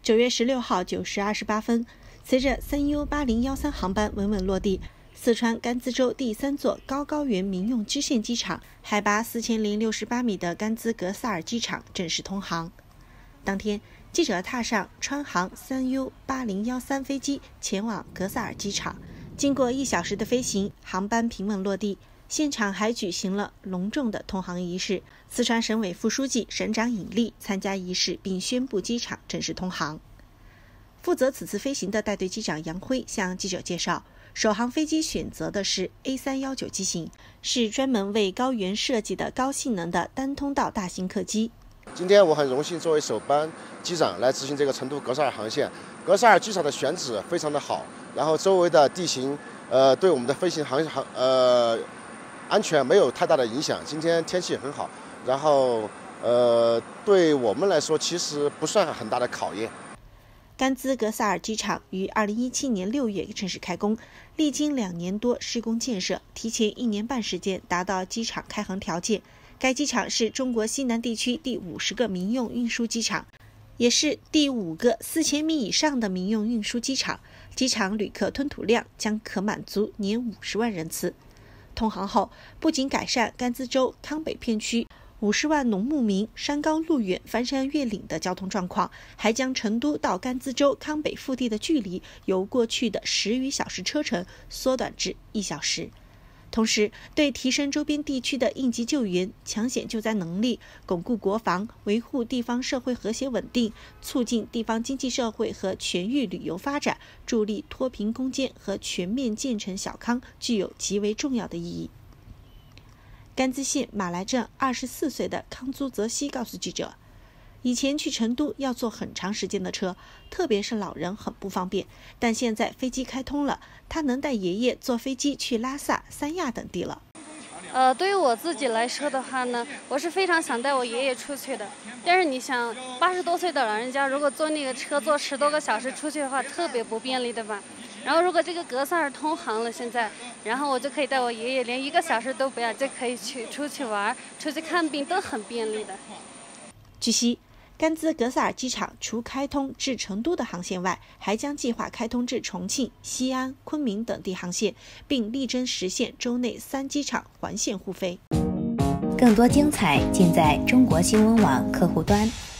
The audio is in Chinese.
9月16号9时28分，随着3U8013航班稳稳落地，四川甘孜州第3座高原民用支线机场，海拔4068米的甘孜格萨尔机场正式通航。当天，记者踏上川航3U8013飞机前往格萨尔机场，经过1小时的飞行，航班平稳落地。现场还举行了隆重的通航仪式，四川省委副书记、省长尹力参加仪式，并宣布机场正式通航。负责此次飞行的带队机长杨辉向记者介绍，首航飞机选择的是 A319 机型，是专门为高原设计的高性能的单通道大型客机。 今天我很荣幸作为首班机长来执行这个成都格萨尔航线。格萨尔机场的选址非常的好，然后周围的地形对我们的飞行安全没有太大的影响。今天天气很好，然后对我们来说其实不算很大的考验。 甘孜格萨尔机场于2017年6月正式开工，历经2年多施工建设，提前1年半时间达到机场开航条件。该机场是中国西南地区第50个民用运输机场，也是第5个4000米以上的民用运输机场。机场旅客吞吐量将可满足年50万人次。通航后，不仅改善甘孜州康北片区50万农牧民山高路远翻山越岭的交通状况，还将成都到甘孜州康北腹地的距离由过去的10余小时车程缩短至1小时。同时，对提升周边地区的应急救援、抢险救灾能力，巩固国防，维护地方社会和谐稳定，促进地方经济社会和全域旅游发展，助力脱贫攻坚和全面建成小康，具有极为重要的意义。甘孜县马来镇24岁的康租泽西告诉记者，以前去成都要坐很长时间的车，特别是老人很不方便，但现在飞机开通了，他能带爷爷坐飞机去拉萨、三亚等地了。 对于我自己来说的话呢，我是非常想带我爷爷出去的。但是你想，80多岁的老人家如果坐那个车坐10多个小时出去的话，特别不便利的吧。然后如果这个格萨尔通航了现在，然后我就可以带我爷爷连1个小时都不要，就可以出去玩、出去看病，都很便利的。 据悉，甘孜格萨尔机场除开通至成都的航线外，还将计划开通至重庆、西安、昆明等地航线，并力争实现周内3机场环线互飞。 更多精彩尽在中国新闻网客户端。